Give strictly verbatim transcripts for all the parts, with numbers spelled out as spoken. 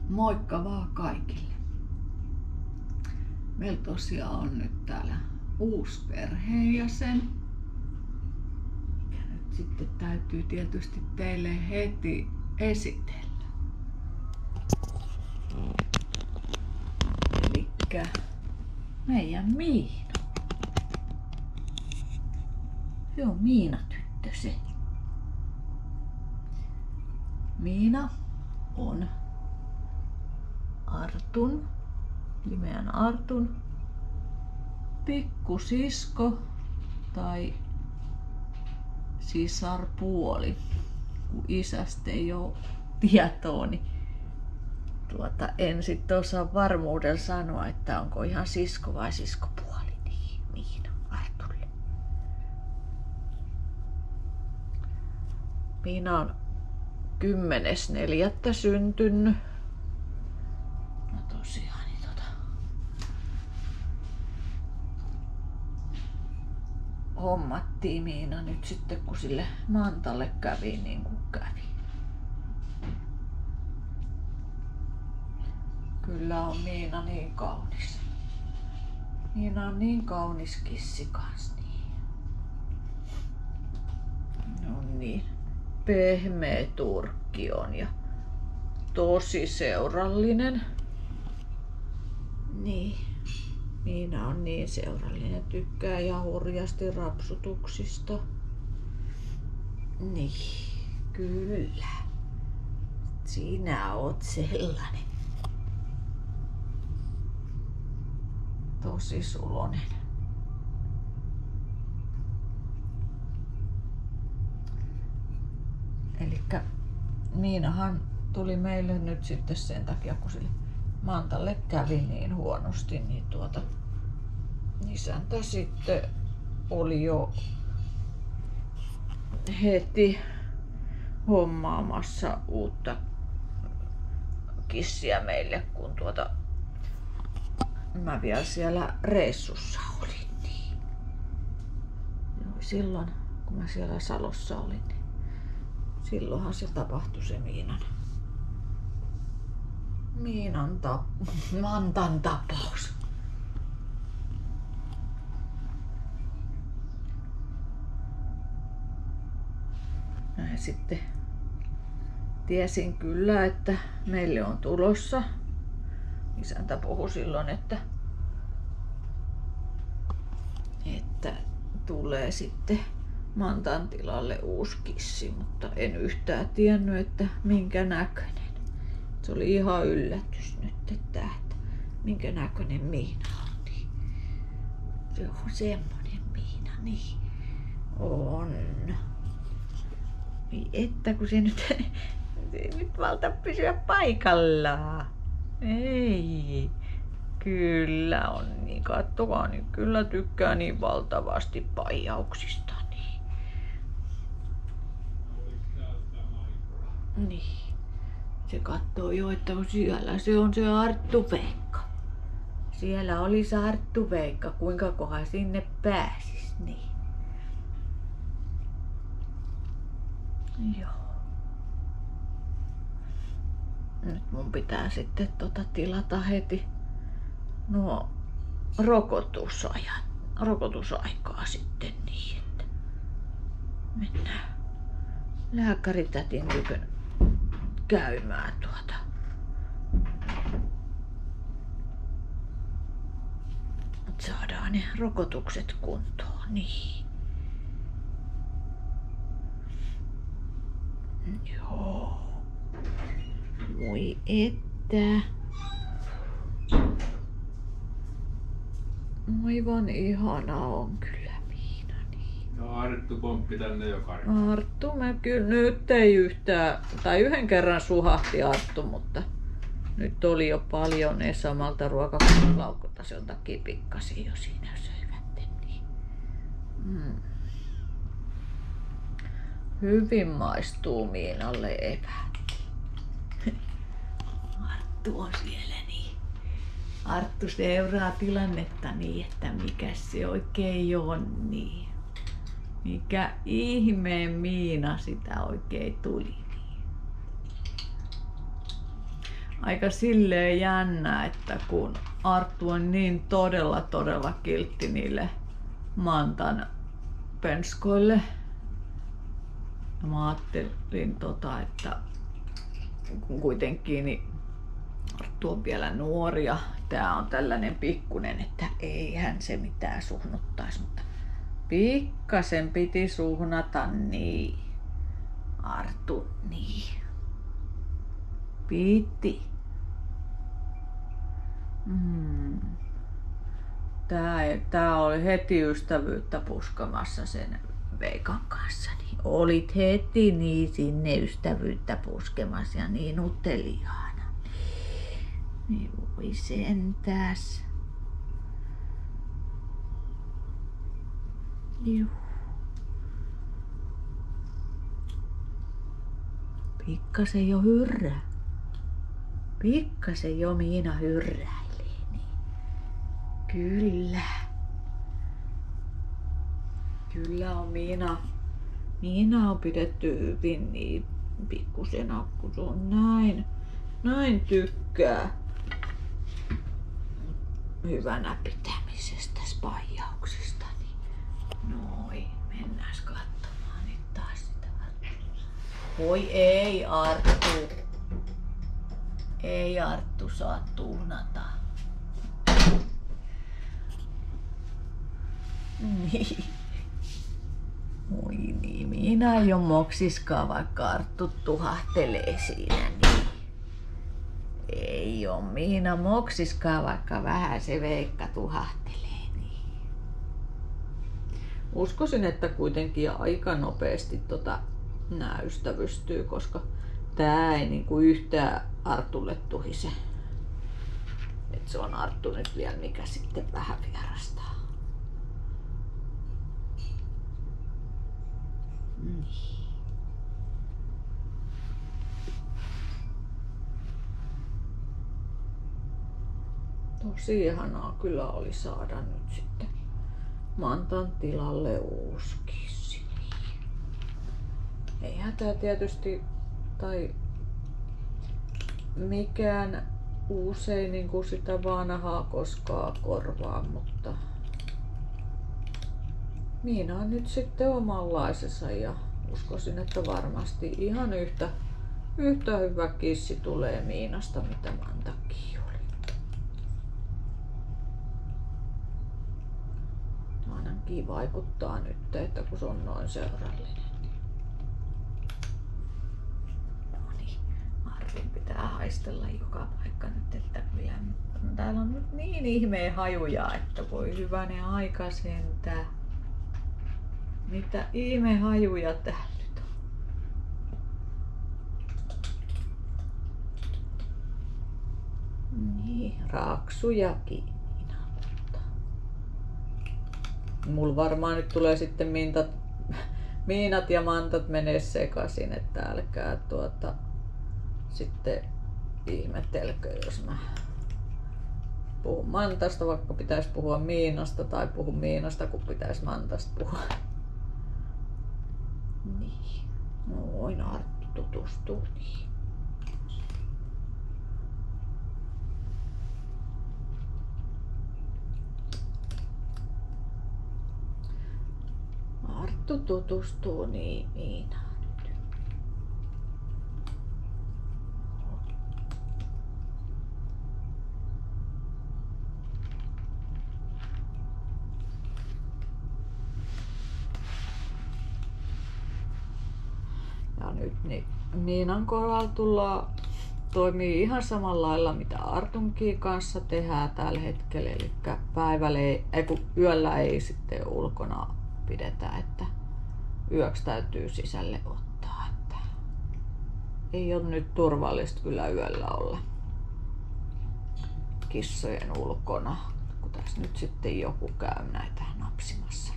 Moikka vaan kaikille. Meillä tosiaan on nyt täällä uusi perheenjäsen. Ja nyt sitten täytyy tietysti teille heti esitellä. Elikkä meidän Miina. Se on Miina tyttö se. Miina on Artun, eli meidän Artun pikkusisko tai sisarpuoli. Kun isästä ei ole tietoa, niin tuota, en sitten osaa varmuudella sanoa, että onko ihan sisko vai siskopuoli. Niin, Miina Artulle. Miina on kymmenes neljättä syntynyt. No tosiaan, niin tota... hommattiin Miina nyt sitten, kun sille Mantalle kävi niin kuin kävi. Kyllä on Miina niin kaunis. Miina on niin kaunis kissi kans. Niin. No niin. Pehmeä turkki on ja tosi seurallinen. Niin. Miina on niin seurallinen. Tykkää ihan hurjasti rapsutuksista. Niin. Kyllä. Sinä oot sellainen. Tosi sulonen. Elikkä Miinahan tuli meille nyt sitten sen takia, kun sille Mantalle kävi niin huonosti, niin tuota isäntä sitten oli jo heti hommaamassa uutta kissiä meille, kun tuota mä vielä siellä reissussa olin. Niin. Silloin, kun mä siellä Salossa olin, niin silloinhan se tapahtui se Miinan, Miinan tap, Mantan tapaus. Mä sitten tiesin kyllä, että meille on tulossa. Isäntä puhui silloin, että, että tulee sitten Mantan tilalle uusi kissi, mutta en yhtään tiennyt, että minkä näköinen. Se oli ihan yllätys nyt, että, että minkä näköinen Miina on. Niin. Se on semmonen Miina, niin on. Niin että kun se nyt, se nyt valta pysyä paikallaan. Ei. Kyllä on niin. Katsokaa, niin kyllä tykkää niin valtavasti paijauksista. Niin. Niin. Se katsoo jo, että siellä se on se Arttu-Veikka. Siellä oli se Arttu-Veikka, kuinka kohan sinne pääsis. Niin. Joo. Nyt mun pitää sitten tota tilata heti nuo rokotusajat, rokotusaikaa sitten niin, että mennään lääkäritätin tykön käymään tuota. Saadaan ne rokotukset kuntoon, niin. Joo. Voi että. Aivan ihana on kyllä Miina. Niin. Ja Arttu pomppi tänne jo karjaa. Arttu, mä kyllä nyt ei yhtään, tai yhden kerran suhahti Arttu, mutta nyt oli jo paljon ne samalta ruokalaukkulta, sen takia pikkasin jo siinä söivät. Niin. Mm. Hyvin maistuu Miinalle eväät. Arttu on siellä niin. Arttu seuraa tilannetta niin, että mikä se oikein on niin. Mikä ihmeen Miina sitä oikein tuli. Niin. aika silleen jännä, että kun Arttu on niin todella todella kiltti niille mantan penskoille. Ja mä ajattelin tota, että kun kuitenkin niin Arttu on vielä nuori ja tää on tällainen pikkunen, että eihän se mitään suhnuttais, mutta pikkasen piti suhnata, niin Arttu, niin piti. Mm. Tää, tää oli heti ystävyyttä puskamassa sen Veikan kanssa. Niin olit heti niin sinne ystävyyttä puskemassa ja niin uteliaana. Niin voi sentäs. Juh. Pikkasen jo hyrrää. Pikkasen jo Miina hyrräilee. Niin. Kyllä. Kyllä on Miina. Miina on pidetty hyvin niin pikkusena, kun se on näin. Näin tykkää hyvänä pitämisestä, spaijauksista. Niin. Noin, mennääs katsomaan nyt taas sitä. Oi ei Arttu. Ei Arttu saa tuhnata. Niin. Oi niin, Miina ei oo moksiskaan, vaikka Arttu tuhahtelee siinä. Niin. Ei oo Miina moksiskaan, vaikka vähän se Veikka tuhahtelee. Niin. Uskoisin, että kuitenkin aika nopeasti tota nää ystävystyy, koska tää ei niinku yhtään Artulle tuhise. Et se on Arttu nyt vielä, mikä sitten vähän vierastaa. Niin. Tosi ihanaa kyllä oli saada nyt sitten mantan tilalle uusi kissi. Eihän tää tietysti, tai mikään uusi ei niinku sitä vanhaa koskaan korvaa, mutta Miina on nyt sitten omanlaisensa ja uskoisin, että varmasti ihan yhtä, yhtä hyvä kissi tulee Miinasta, mitä Mantakin oli. Ainakin vaikuttaa nyt, että kun se on noin seurallinen. No niin, Marvin pitää haistella joka paikka nyt, että kyllä täällä on nyt niin ihmeen hajuja, että voi hyvänen aika sentään. Mitä ihme hajuja täällä nyt on? Niin, raaksujakin. Mulla varmaan nyt tulee sitten mintat, Miinat ja Mantat menee sekaisin, että älkää tuota sitten ihmetelkö, jos mä puhun Mantasta, vaikka pitäisi puhua Miinasta, tai puhun Miinasta, kun pitäisi Mantasta puhua. Niin. Noin Arttu tutustuu niin. Arttu tutustuu niin Miinaan nyt. Ja nyt niin Miinan kohdalla tullaan toimii ihan samalla lailla mitä Artunkin kanssa tehdään tällä hetkellä, eli päivällä ei, ei kun yöllä ei sitten ulkona pidetä, että yöksi täytyy sisälle ottaa, että ei ole nyt turvallista kyllä yöllä olla kissojen ulkona, kun tässä nyt sitten joku käy näitä napsimassa.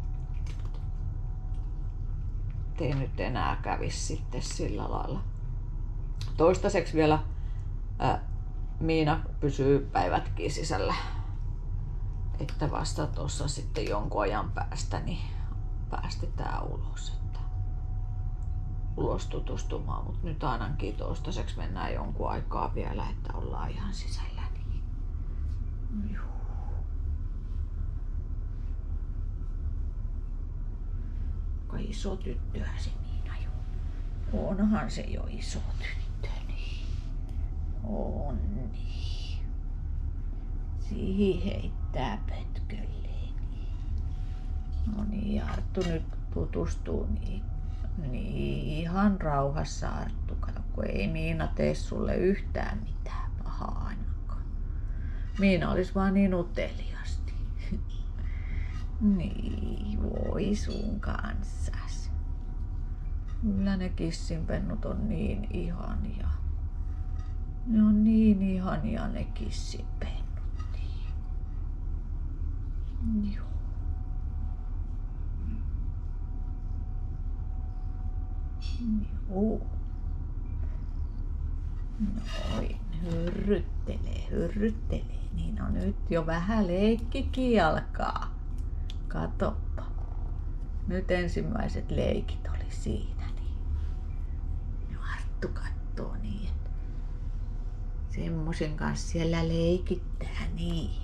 Ei nyt enää kävisi sitten sillä lailla. Toistaiseksi vielä ää, Miina pysyy päivätkin sisällä, että vasta tuossa sitten jonkun ajan päästä niin päästetään ulos. Että ulos tutustumaan, mutta nyt ainakin toistaiseksi mennään jonkun aikaa vielä, että ollaan ihan sisällä. Niin. Juu. Kai iso tyttöä se Miina jo. Onhan se jo iso tyttö, niin. On niin. Siihen heittää pötkölleen. No niin, Arttu nyt tutustuu niin. Niin, ihan rauhassa Arttu, kato, kun ei Miina tee sulle yhtään mitään pahaa ainakaan. Miina olisi vaan niin uteliasti. Niin, voi sun kanssas. Kyllä ne kissinpennut on niin ihania. Ne on niin ihania ne kissinpennut. Joo. Joo. Noin, hyrryttelee, hyrryttelee. Niin on nyt jo vähän leikkikin alkaa. Katoppa. Nyt ensimmäiset leikit oli siinä. Niin. No Arttu kattoo niin, että semmosen kanssa siellä leikittää niin.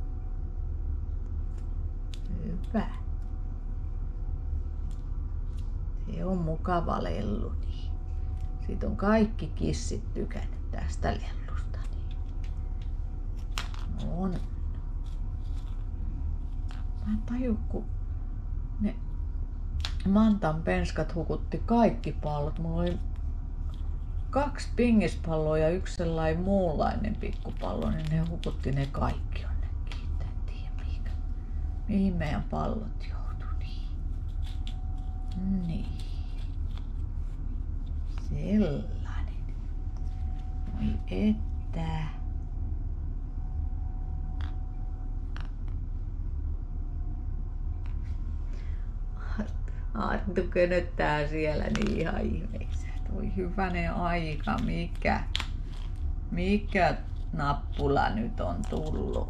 Hyvä. Se on mukava lellu. Niin. Siitä on kaikki kissit tykännyt tästä lellusta. Niin. On. Mä en taju, kun ne Mantan penskat hukutti kaikki pallot. Mulla oli kaksi pingispalloa ja yksi sellainen muunlainen pikkupallo, niin ne hukutti ne kaikki jonnekin. En tiedä mihin, mihin meidän pallot joutui. Niin. Niin. Sellainen. Voi että. Arttu könöttää siellä niin ihan ihmeessä. Voi hyvänen aika, mikä, mikä nappula nyt on tullut.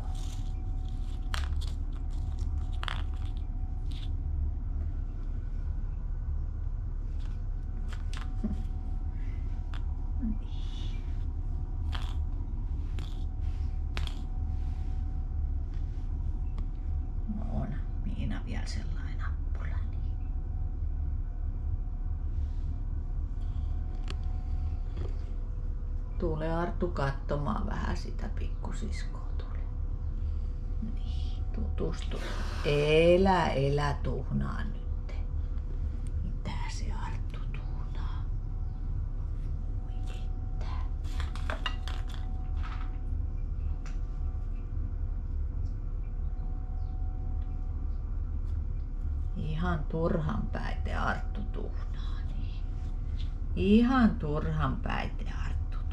On Miina vielä sellainen. Tule Arttu katsomaan vähän sitä pikkusiskoa. Tule. Niin, tutustu. Elä, elä tuhnaa nyt. Mitä se Arttu tuhnaa? Voi että. Ihan turhan päite Arttu tuhnaa. Niin. Ihan turhan päite Arttu.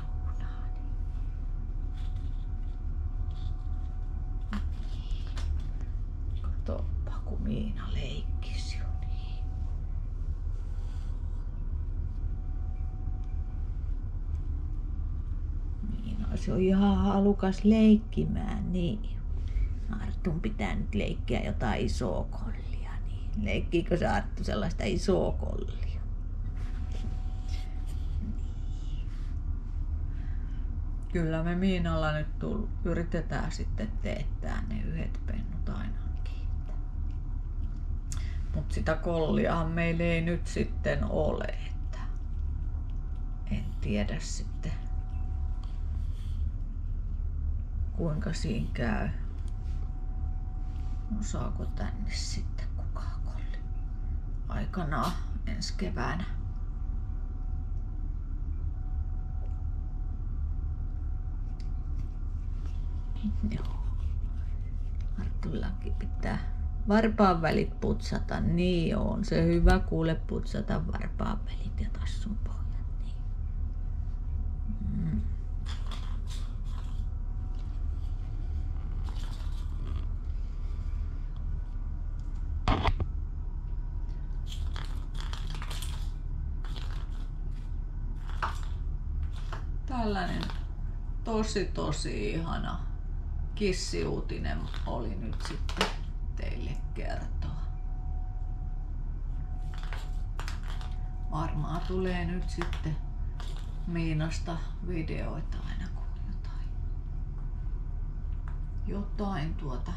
Toppa, kun Miina leikkisi jo niin. Miina se on ihan halukas leikkimään niin. Arttun pitää nyt leikkiä jotain isoa kollia. Niin. Leikkiikö se Arttu sellaista isoa kollia? Niin. Kyllä me Miinalla nyt tull, yritetään sitten teettää ne yhdet pennut aina. Mutta sitä kolliahan meillä ei nyt sitten ole, että en tiedä sitten kuinka siinä käy. Osaako tänne sitten kukaan kolli aikanaan ensi keväänä. Joo. Artullakin pitää varpaan välit putsata, niin on se hyvä kuule putsata varpaan välit ja tassun pohjat. Niin. Mm. Tällainen tosi tosi ihana kissiuutinen oli nyt sitten teille kertoa. varmaan tulee nyt sitten Miinasta videoita aina kun jotain, jotain tuota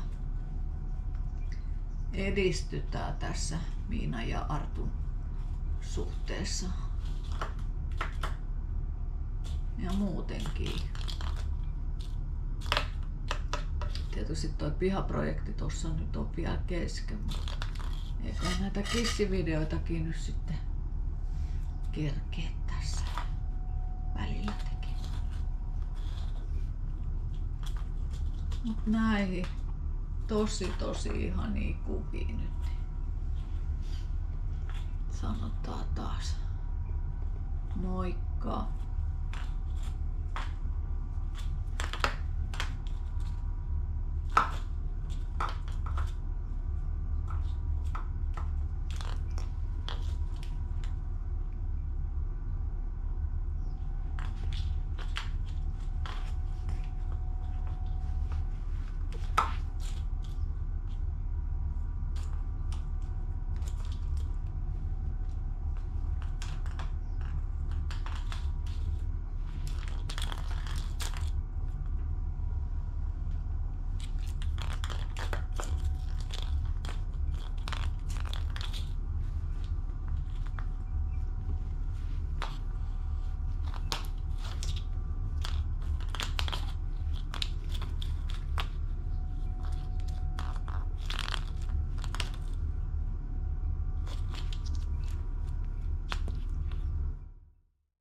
edistytään tässä Miinan ja Artun suhteessa. Ja muutenkin. Tietysti toi pihaprojekti tossa nyt on vielä kesken, mutta eikä näitä kissivideoitakin nyt sitten kerkeä tässä välillä tekemään. Mut näihin tosi tosi ihania kuvia nyt. Sanotaan taas moikka!